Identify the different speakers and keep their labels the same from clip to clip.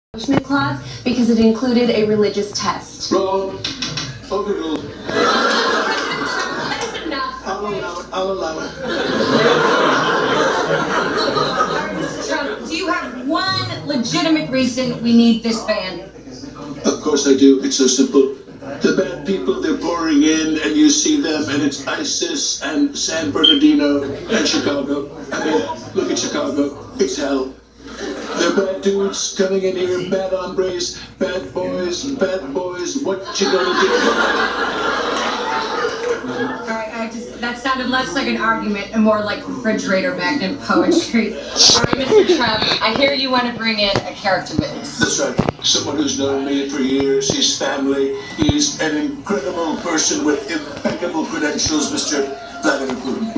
Speaker 1: Establishment clause because it included a religious test.
Speaker 2: Wrong. Overruled.
Speaker 1: That's enough.
Speaker 2: I'll allow it.
Speaker 3: Mr. Trump, do you have one legitimate reason we need this ban?
Speaker 2: Of course I do. It's so simple. The bad people, they're pouring in, and you see them, and it's ISIS and San Bernardino and Chicago. I mean, look at Chicago. It's hell. They're bad dudes coming in here, bad hombres, bad boys. What you gonna do?
Speaker 3: Alright, that sounded less like an argument and more like refrigerator magnet poetry. Alright, Mr. Trump, I hear you want to bring in a character witness.
Speaker 2: That's right. Someone who's known me for years. He's family. He's an incredible person with impeccable credentials, Mr. Vladimir Putin.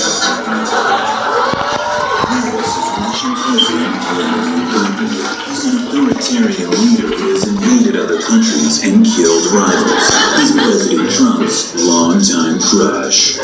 Speaker 4: He's an authoritarian leader who has invaded other countries and killed rivals. He's President Trump's longtime crush.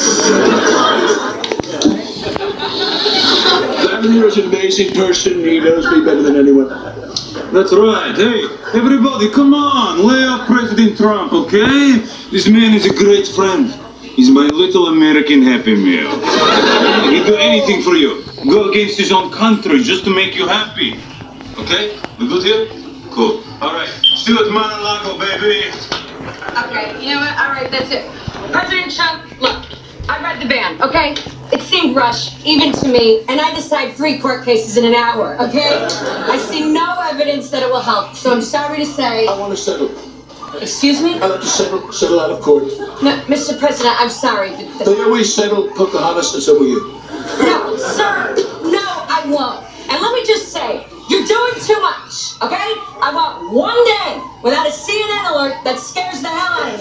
Speaker 2: Vladimir is an amazing person. He knows me better than anyone.
Speaker 5: That's right. Hey, everybody, come on. Lay off President Trump, okay? This man is a great friend. He's my little American Happy Meal. He'd do anything for you. Go against his own country just to make you happy. Okay? We good here? Cool. All right. See you at Mar-a-Lago, baby.
Speaker 3: Okay, you know what? Alright, that's it. President Trump, look, I read the ban, okay? It seemed rushed, even to me, and I decide 3 court cases in an hour, okay? I see no evidence that it will help, so I'm sorry to say...
Speaker 2: I want to settle.
Speaker 3: Excuse me?
Speaker 2: I like to settle out of court.
Speaker 3: No, Mr. President, I'm sorry.
Speaker 2: They always settle Pocahontas, and so will you.
Speaker 3: No, sir, no, I won't. And let me just say, you're doing too much, okay? I want one day without a CNN alert that scares the hell out of me.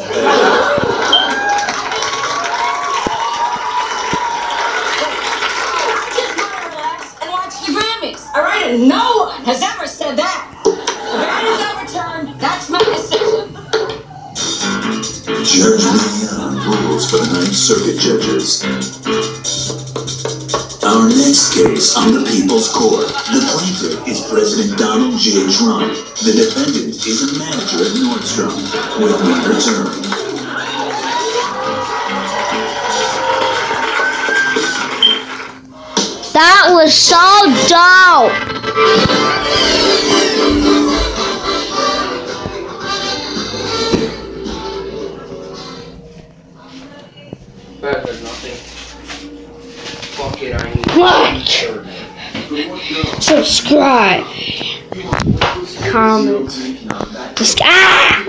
Speaker 3: I just want to relax and watch the Grammys, all right? And no one has ever said that. The ban is overturned. That's my decision.
Speaker 4: Judge Leon rules for the Ninth Circuit judges. Our next case on the People's Court. The plaintiff is President Donald J. Trump. The defendant is a manager at Nordstrom. When we return.
Speaker 6: That was so dope.
Speaker 7: There's nothing. Fuck it, I need
Speaker 6: Like, subscribe, comment,